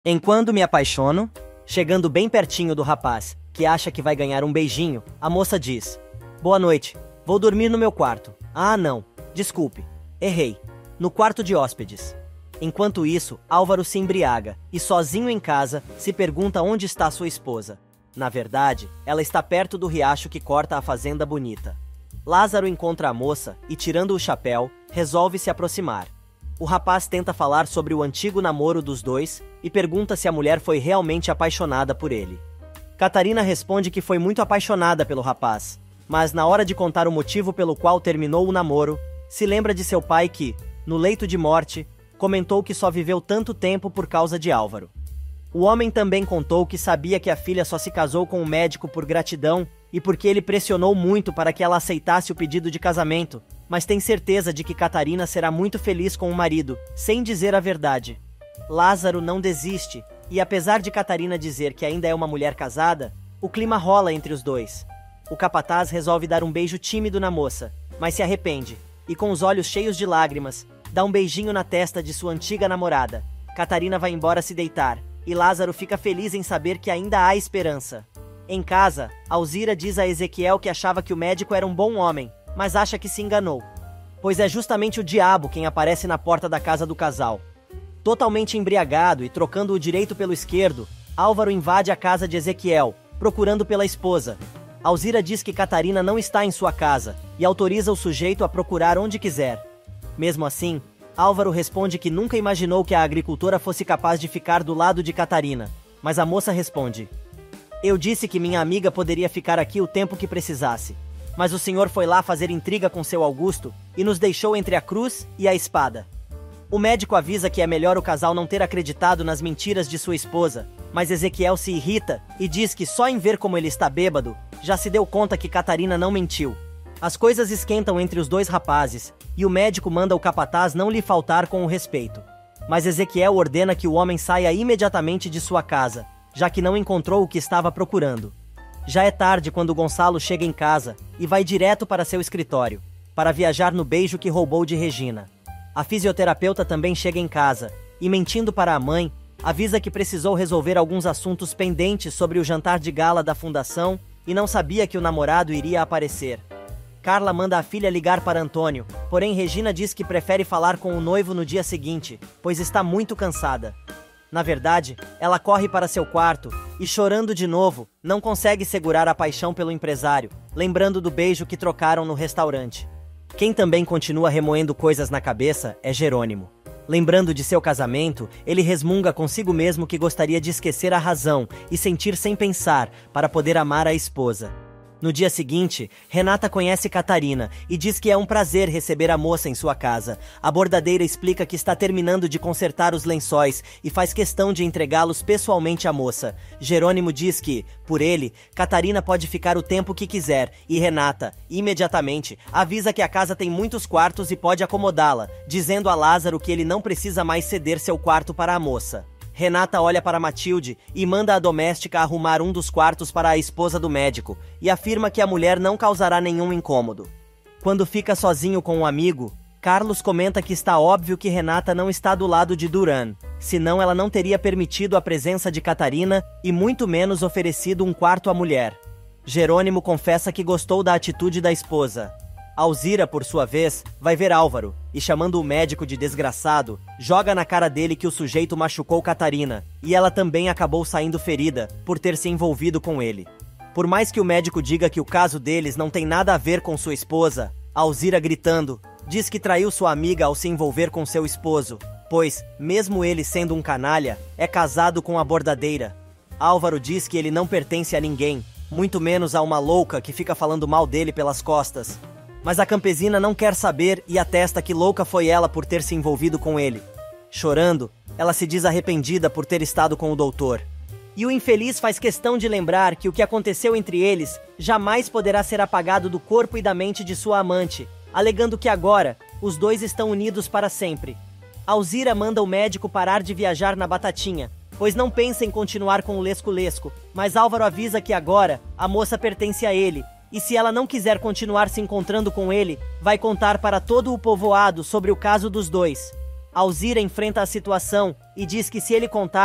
Enquanto me apaixono, chegando bem pertinho do rapaz, que acha que vai ganhar um beijinho, a moça diz: "Boa noite, vou dormir no meu quarto." "Ah, não, desculpe, errei. No quarto de hóspedes." Enquanto isso, Álvaro se embriaga e, sozinho em casa, se pergunta onde está sua esposa. Na verdade, ela está perto do riacho que corta a fazenda bonita. Lázaro encontra a moça e, tirando o chapéu, resolve se aproximar. O rapaz tenta falar sobre o antigo namoro dos dois e pergunta se a mulher foi realmente apaixonada por ele. Catarina responde que foi muito apaixonada pelo rapaz, mas na hora de contar o motivo pelo qual terminou o namoro, se lembra de seu pai que, no leito de morte, comentou que só viveu tanto tempo por causa de Álvaro. O homem também contou que sabia que a filha só se casou com o médico por gratidão e porque ele pressionou muito para que ela aceitasse o pedido de casamento, mas tem certeza de que Catarina será muito feliz com o marido, sem dizer a verdade. Lázaro não desiste, e apesar de Catarina dizer que ainda é uma mulher casada, o clima rola entre os dois. O capataz resolve dar um beijo tímido na moça, mas se arrepende, e com os olhos cheios de lágrimas, dá um beijinho na testa de sua antiga namorada. Catarina vai embora se deitar, e Lázaro fica feliz em saber que ainda há esperança. Em casa, Alzira diz a Ezequiel que achava que o médico era um bom homem, mas acha que se enganou, pois é justamente o diabo quem aparece na porta da casa do casal. Totalmente embriagado e trocando o direito pelo esquerdo, Álvaro invade a casa de Ezequiel, procurando pela esposa. Alzira diz que Catarina não está em sua casa e autoriza o sujeito a procurar onde quiser. Mesmo assim, Álvaro responde que nunca imaginou que a agricultora fosse capaz de ficar do lado de Catarina, mas a moça responde: "Eu disse que minha amiga poderia ficar aqui o tempo que precisasse, mas o senhor foi lá fazer intriga com seu Augusto e nos deixou entre a cruz e a espada." O médico avisa que é melhor o casal não ter acreditado nas mentiras de sua esposa, mas Ezequiel se irrita e diz que só em ver como ele está bêbado, já se deu conta que Catarina não mentiu. As coisas esquentam entre os dois rapazes, e o médico manda o capataz não lhe faltar com o respeito. Mas Ezequiel ordena que o homem saia imediatamente de sua casa, já que não encontrou o que estava procurando. Já é tarde quando Gonçalo chega em casa e vai direto para seu escritório, para viajar no beijo que roubou de Regina. A fisioterapeuta também chega em casa e, mentindo para a mãe, avisa que precisou resolver alguns assuntos pendentes sobre o jantar de gala da fundação e não sabia que o namorado iria aparecer. Carla manda a filha ligar para Antônio, porém Regina diz que prefere falar com o noivo no dia seguinte, pois está muito cansada. Na verdade, ela corre para seu quarto e, chorando de novo, não consegue segurar a paixão pelo empresário, lembrando do beijo que trocaram no restaurante. Quem também continua remoendo coisas na cabeça é Jerônimo. Lembrando de seu casamento, ele resmunga consigo mesmo que gostaria de esquecer a razão e sentir sem pensar para poder amar a esposa. No dia seguinte, Renata conhece Catarina e diz que é um prazer receber a moça em sua casa. A bordadeira explica que está terminando de consertar os lençóis e faz questão de entregá-los pessoalmente à moça. Jerônimo diz que, por ele, Catarina pode ficar o tempo que quiser e Renata, imediatamente, avisa que a casa tem muitos quartos e pode acomodá-la, dizendo a Lázaro que ele não precisa mais ceder seu quarto para a moça. Renata olha para Matilde e manda a doméstica arrumar um dos quartos para a esposa do médico e afirma que a mulher não causará nenhum incômodo. Quando fica sozinho com um amigo, Carlos comenta que está óbvio que Renata não está do lado de Duran, senão ela não teria permitido a presença de Catarina e muito menos oferecido um quarto à mulher. Jerônimo confessa que gostou da atitude da esposa. Alzira, por sua vez, vai ver Álvaro e, chamando o médico de desgraçado, joga na cara dele que o sujeito machucou Catarina e ela também acabou saindo ferida por ter se envolvido com ele. Por mais que o médico diga que o caso deles não tem nada a ver com sua esposa, Alzira, gritando, diz que traiu sua amiga ao se envolver com seu esposo, pois, mesmo ele sendo um canalha, é casado com a bordadeira. Álvaro diz que ele não pertence a ninguém, muito menos a uma louca que fica falando mal dele pelas costas. Mas a campesina não quer saber e atesta que louca foi ela por ter se envolvido com ele. Chorando, ela se diz arrependida por ter estado com o doutor. E o infeliz faz questão de lembrar que o que aconteceu entre eles jamais poderá ser apagado do corpo e da mente de sua amante, alegando que agora os dois estão unidos para sempre. Alzira manda o médico parar de viajar na Batatinha, pois não pensa em continuar com o lesco-lesco, mas Álvaro avisa que agora a moça pertence a ele, e se ela não quiser continuar se encontrando com ele, vai contar para todo o povoado sobre o caso dos dois. Alzira enfrenta a situação e diz que se ele contar,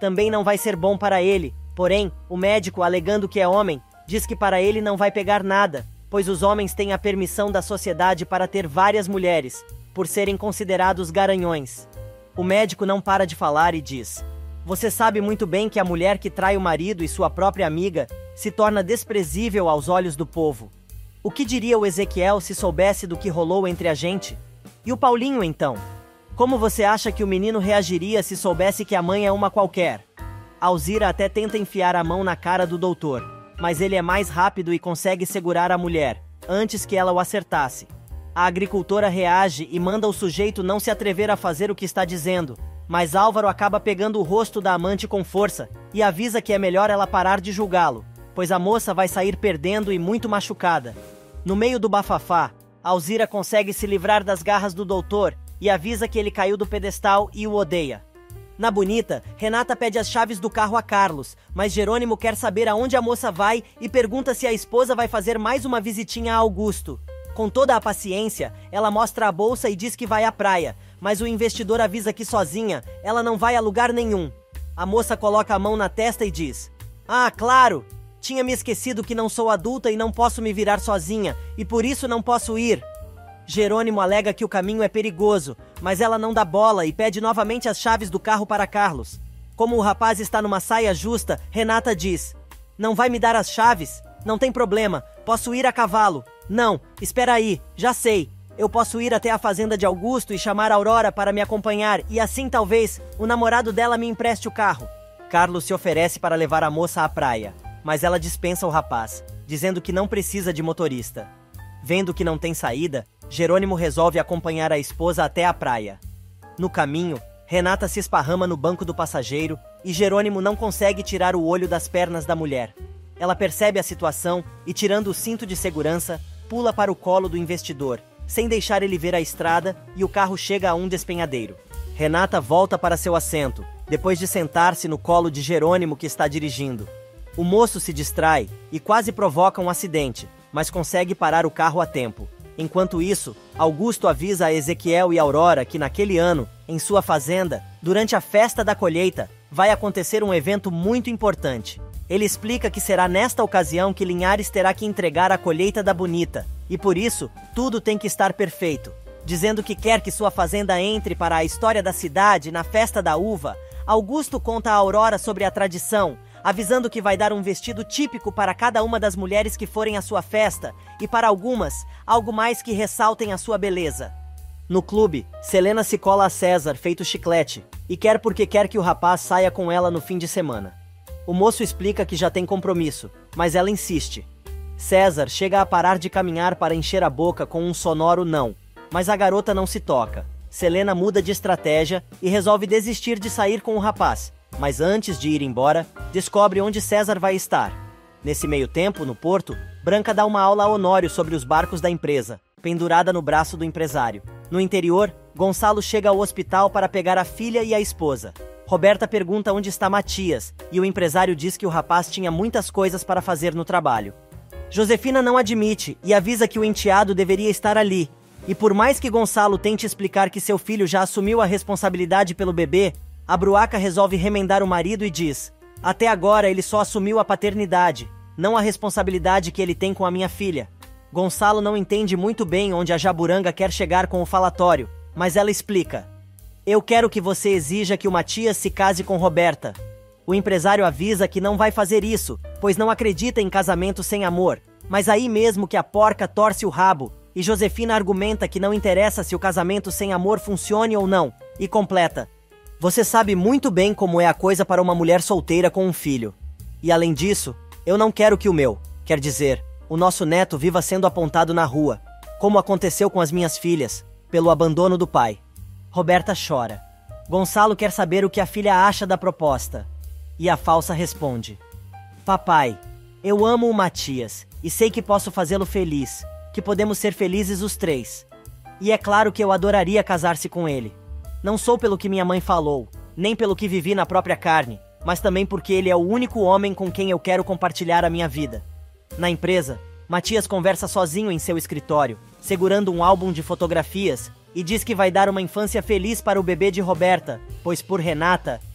também não vai ser bom para ele. Porém, o médico, alegando que é homem, diz que para ele não vai pegar nada, pois os homens têm a permissão da sociedade para ter várias mulheres, por serem considerados garanhões. O médico não para de falar e diz: você sabe muito bem que a mulher que trai o marido e sua própria amiga se torna desprezível aos olhos do povo. O que diria o Ezequiel se soubesse do que rolou entre a gente? E o Paulinho, então? Como você acha que o menino reagiria se soubesse que a mãe é uma qualquer? Alzira até tenta enfiar a mão na cara do doutor, mas ele é mais rápido e consegue segurar a mulher, antes que ela o acertasse. A agricultora reage e manda o sujeito não se atrever a fazer o que está dizendo, mas Álvaro acaba pegando o rosto da amante com força e avisa que é melhor ela parar de julgá-lo, pois a moça vai sair perdendo e muito machucada. No meio do bafafá, Alzira consegue se livrar das garras do doutor e avisa que ele caiu do pedestal e o odeia. Na Bonita, Renata pede as chaves do carro a Carlos, mas Jerônimo quer saber aonde a moça vai e pergunta se a esposa vai fazer mais uma visitinha a Augusto. Com toda a paciência, ela mostra a bolsa e diz que vai à praia, mas o investidor avisa que sozinha ela não vai a lugar nenhum. A moça coloca a mão na testa e diz: ah, claro! Tinha me esquecido que não sou adulta e não posso me virar sozinha, e por isso não posso ir. Jerônimo alega que o caminho é perigoso, mas ela não dá bola e pede novamente as chaves do carro para Carlos. Como o rapaz está numa saia justa, Renata diz: não vai me dar as chaves? Não tem problema, posso ir a cavalo. Não, espera aí, já sei. Eu posso ir até a fazenda de Augusto e chamar a Aurora para me acompanhar e assim talvez o namorado dela me empreste o carro. Carlos se oferece para levar a moça à praia, mas ela dispensa o rapaz, dizendo que não precisa de motorista. Vendo que não tem saída, Jerônimo resolve acompanhar a esposa até a praia. No caminho, Renata se esparrama no banco do passageiro e Jerônimo não consegue tirar o olho das pernas da mulher. Ela percebe a situação e, tirando o cinto de segurança, pula para o colo do investidor, sem deixar ele ver a estrada, e o carro chega a um despenhadeiro. Renata volta para seu assento, depois de sentar-se no colo de Jerônimo que está dirigindo. O moço se distrai e quase provoca um acidente, mas consegue parar o carro a tempo. Enquanto isso, Augusto avisa a Ezequiel e Aurora que naquele ano, em sua fazenda, durante a festa da colheita, vai acontecer um evento muito importante. Ele explica que será nesta ocasião que Linhares terá que entregar a colheita da Bonita, e por isso, tudo tem que estar perfeito. Dizendo que quer que sua fazenda entre para a história da cidade na festa da uva, Augusto conta a Aurora sobre a tradição, avisando que vai dar um vestido típico para cada uma das mulheres que forem à sua festa, e para algumas, algo mais que ressaltem a sua beleza. No clube, Selena se cola a César, feito chiclete, e quer porque quer que o rapaz saia com ela no fim de semana. O moço explica que já tem compromisso, mas ela insiste. César chega a parar de caminhar para encher a boca com um sonoro não, mas a garota não se toca. Selena muda de estratégia e resolve desistir de sair com o rapaz, mas antes de ir embora, descobre onde César vai estar. Nesse meio tempo, no porto, Branca dá uma aula a Honório sobre os barcos da empresa, pendurada no braço do empresário. No interior, Gonçalo chega ao hospital para pegar a filha e a esposa. Roberta pergunta onde está Matias, e o empresário diz que o rapaz tinha muitas coisas para fazer no trabalho. Josefina não admite e avisa que o enteado deveria estar ali, e por mais que Gonçalo tente explicar que seu filho já assumiu a responsabilidade pelo bebê, a Bruaca resolve remendar o marido e diz: até agora ele só assumiu a paternidade, não a responsabilidade que ele tem com a minha filha. Gonçalo não entende muito bem onde a Jaburanga quer chegar com o falatório, mas ela explica: eu quero que você exija que o Matias se case com Roberta. O empresário avisa que não vai fazer isso, pois não acredita em casamento sem amor, mas aí mesmo que a porca torce o rabo, e Josefina argumenta que não interessa se o casamento sem amor funcione ou não, e completa: você sabe muito bem como é a coisa para uma mulher solteira com um filho. E além disso, eu não quero que o meu, quer dizer, o nosso neto viva sendo apontado na rua, como aconteceu com as minhas filhas, pelo abandono do pai. Roberta chora. Gonçalo quer saber o que a filha acha da proposta. E a falsa responde: papai, eu amo o Matias, e sei que posso fazê-lo feliz, que podemos ser felizes os três. E é claro que eu adoraria casar-se com ele. Não sou pelo que minha mãe falou, nem pelo que vivi na própria carne, mas também porque ele é o único homem com quem eu quero compartilhar a minha vida. Na empresa, Matias conversa sozinho em seu escritório, segurando um álbum de fotografias, e diz que vai dar uma infância feliz para o bebê de Roberta, pois por Renata,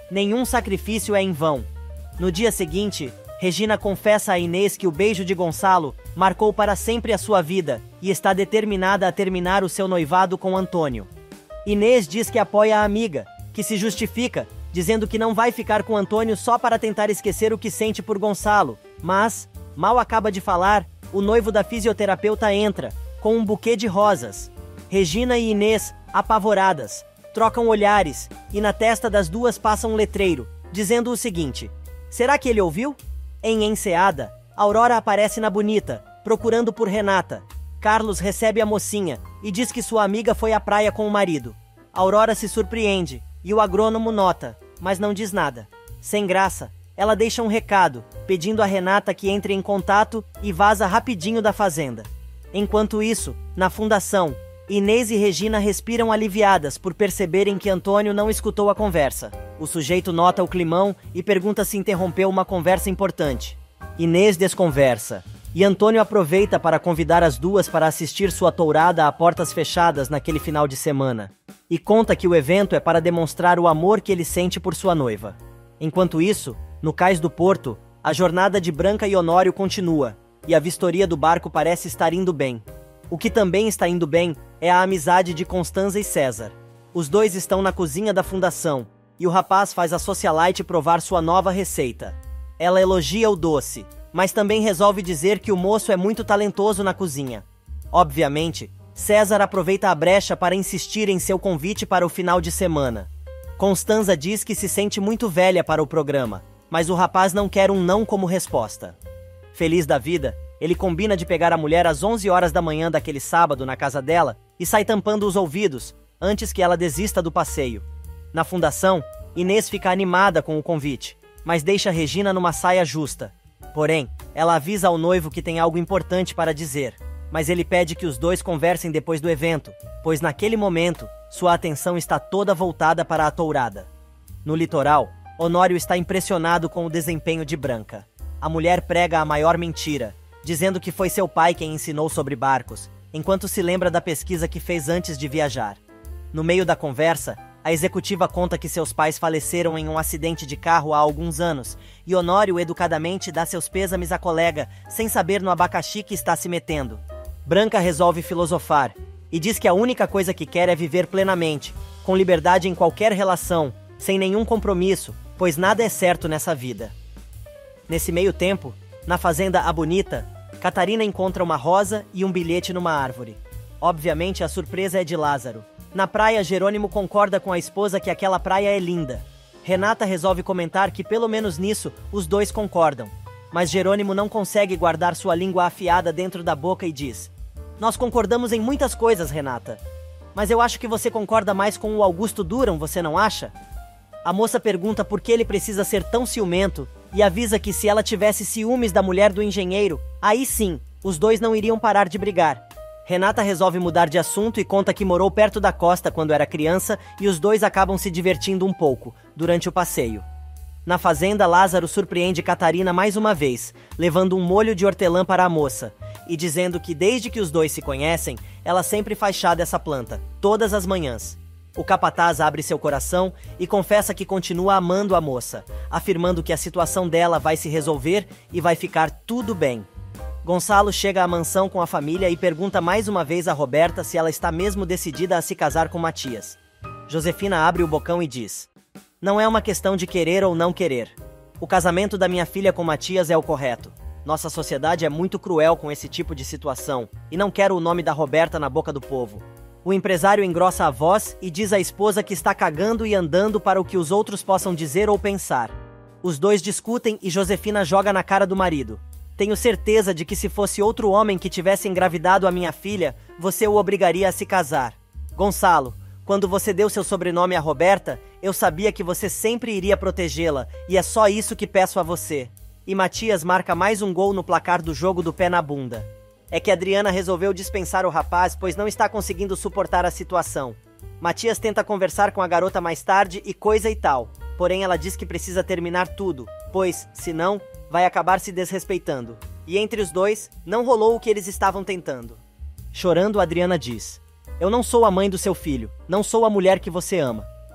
Nenhum sacrifício é em vão. No dia seguinte, Regina confessa a Inês que o beijo de Gonçalo marcou para sempre a sua vida e está determinada a terminar o seu noivado com Antônio. Inês diz que apoia a amiga, que se justifica, dizendo que não vai ficar com Antônio só para tentar esquecer o que sente por Gonçalo, mas, mal acaba de falar, o noivo da fisioterapeuta entra, com um buquê de rosas. Regina e Inês, apavoradas, trocam olhares e na testa das duas passa um letreiro, dizendo o seguinte: será que ele ouviu? Em Enseada, Aurora aparece na Bonita, procurando por Renata. Carlos recebe a mocinha e diz que sua amiga foi à praia com o marido. Aurora se surpreende e o agrônomo nota, mas não diz nada. Sem graça, ela deixa um recado, pedindo a Renata que entre em contato e vaza rapidinho da fazenda. Enquanto isso, na fundação, Inês e Regina respiram aliviadas por perceberem que Antônio não escutou a conversa. O sujeito nota o climão e pergunta se interrompeu uma conversa importante. Inês desconversa, e Antônio aproveita para convidar as duas para assistir sua tourada a portas fechadas naquele final de semana. E conta que o evento é para demonstrar o amor que ele sente por sua noiva. Enquanto isso, no cais do porto, a jornada de Branca e Honório continua, e a vistoria do barco parece estar indo bem. O que também está indo bem é a amizade de Constanza e César. Os dois estão na cozinha da fundação, e o rapaz faz a socialite provar sua nova receita. Ela elogia o doce, mas também resolve dizer que o moço é muito talentoso na cozinha. Obviamente, César aproveita a brecha para insistir em seu convite para o final de semana. Constanza diz que se sente muito velha para o programa, mas o rapaz não quer um não como resposta. Feliz da vida, ele combina de pegar a mulher às 11 horas da manhã daquele sábado na casa dela e sai tampando os ouvidos, antes que ela desista do passeio. Na fundação, Inês fica animada com o convite, mas deixa Regina numa saia justa. Porém, ela avisa ao noivo que tem algo importante para dizer, mas ele pede que os dois conversem depois do evento, pois naquele momento, sua atenção está toda voltada para a tourada. No litoral, Honório está impressionado com o desempenho de Branca. A mulher prega a maior mentira, dizendo que foi seu pai quem ensinou sobre barcos, enquanto se lembra da pesquisa que fez antes de viajar. No meio da conversa, a executiva conta que seus pais faleceram em um acidente de carro há alguns anos, e Honório educadamente dá seus pêsames à colega, sem saber no abacaxi que está se metendo. Branca resolve filosofar, e diz que a única coisa que quer é viver plenamente, com liberdade em qualquer relação, sem nenhum compromisso, pois nada é certo nessa vida. Nesse meio tempo, na fazenda A Bonita, Catarina encontra uma rosa e um bilhete numa árvore. Obviamente a surpresa é de Lázaro. Na praia, Jerônimo concorda com a esposa que aquela praia é linda. Renata resolve comentar que pelo menos nisso os dois concordam. Mas Jerônimo não consegue guardar sua língua afiada dentro da boca e diz: nós concordamos em muitas coisas, Renata. Mas eu acho que você concorda mais com o Augusto Durão, você não acha? A moça pergunta por que ele precisa ser tão ciumento e avisa que se ela tivesse ciúmes da mulher do engenheiro, aí sim, os dois não iriam parar de brigar. Renata resolve mudar de assunto e conta que morou perto da costa quando era criança e os dois acabam se divertindo um pouco, durante o passeio. Na fazenda, Lázaro surpreende Catarina mais uma vez, levando um molho de hortelã para a moça, e dizendo que desde que os dois se conhecem, ela sempre faz chá dessa planta, todas as manhãs. O capataz abre seu coração e confessa que continua amando a moça, afirmando que a situação dela vai se resolver e vai ficar tudo bem. Gonçalo chega à mansão com a família e pergunta mais uma vez a Roberta se ela está mesmo decidida a se casar com Matias. Josefina abre o bocão e diz: não é uma questão de querer ou não querer. O casamento da minha filha com Matias é o correto. Nossa sociedade é muito cruel com esse tipo de situação e não quero o nome da Roberta na boca do povo. O empresário engrossa a voz e diz à esposa que está cagando e andando para o que os outros possam dizer ou pensar. Os dois discutem e Josefina joga na cara do marido: tenho certeza de que se fosse outro homem que tivesse engravidado a minha filha, você o obrigaria a se casar. Gonçalo, quando você deu seu sobrenome a Roberta, eu sabia que você sempre iria protegê-la, e é só isso que peço a você. E Matias marca mais um gol no placar do jogo do pé na bunda. É que Adriana resolveu dispensar o rapaz, pois não está conseguindo suportar a situação. Matias tenta conversar com a garota mais tarde e coisa e tal, porém ela diz que precisa terminar tudo, pois, senão, vai acabar se desrespeitando. E entre os dois, não rolou o que eles estavam tentando. Chorando, Adriana diz: eu não sou a mãe do seu filho, não sou a mulher que você ama.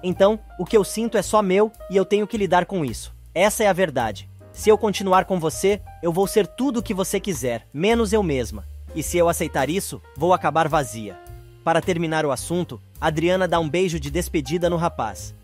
Então, o que eu sinto é só meu e eu tenho que lidar com isso. Essa é a verdade. Se eu continuar com você, eu vou ser tudo o que você quiser, menos eu mesma. E se eu aceitar isso, vou acabar vazia. Para terminar o assunto, Adriana dá um beijo de despedida no rapaz.